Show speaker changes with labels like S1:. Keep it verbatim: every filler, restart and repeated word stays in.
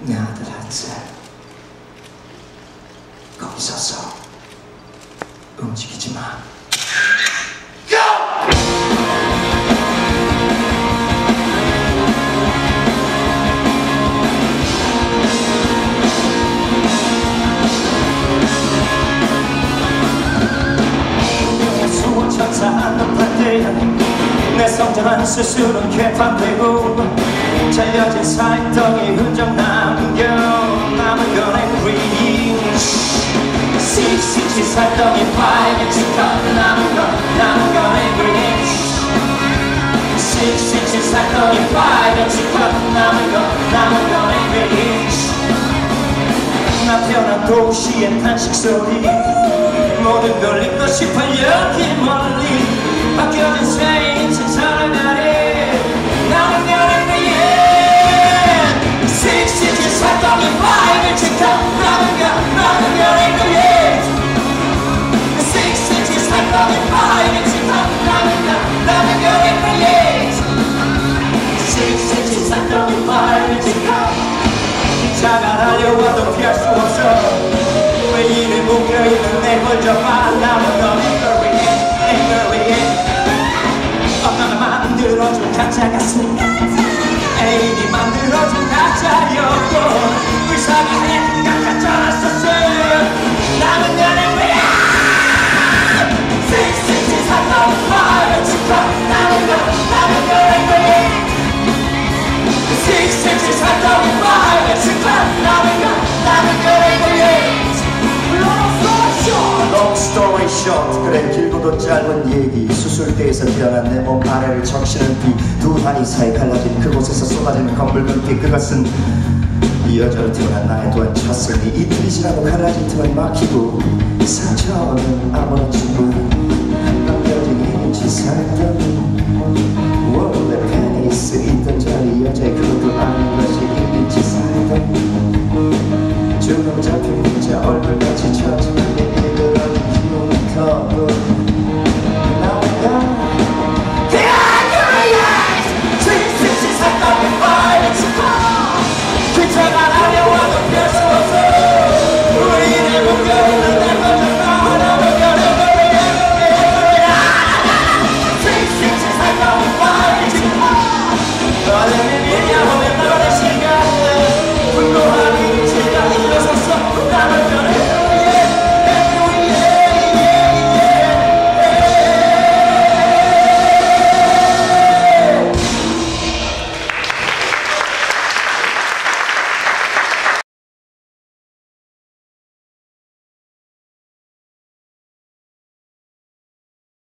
S1: 내 아들 하트 거기 서서 움직이지 마. 수호천사 높을 때 내 성장한 스스로는 개판되고 잘려진 살덩이 흔적 남겨 남은 건 앵그리 씩씩씩 살덩이 빨개진 것 남은 건 남은 건 앵그리 씩씩씩 살덩이 빨개진 것 남은 건 남은 건 앵그리 나 태어난 도시의 탄식 소리 모든 걸 잊고 싶어 여기 멀리 바뀌어진 새 인생 살아가리 나는 여는 그의 씩씩씩 살덩이 빨개진 것 남은 건 남은 건 앵그리 씩씩씩 살덩이 빨개진 것 남은 건 남은 건 앵그리 씩씩씩 살덩이 빨개진 것 기차가 달려와도 피할 수 없어 왜 이리 묶여있는 내 걸져봐 남은 건 앵그리 앵그리 엄마가 만들어준 가짜 가슴 애인이 만들어준 가짜였고 의사가 해준 가짜였었어 남은 건 앵그리야 씩씩씩 살덩이 빨개진 것 남은 건 남은 건 앵그리 씩씩씩 살덩이 빨개진 것 남은 건 남은 건 앵그리 Long story short 그래 길고도 짧은 얘기 수술대에서 태어난 내 몸 아래를 적시는 비 두 단위 사이 갈라진 그곳에서 쏟아지는 검붉은 피 그것은 이 여자로 태어난 나의 또한 쳤으니 이틀이 지나고 갈라진 틈을 막히고 상처는 아무렇지만 남겨진 인치 살던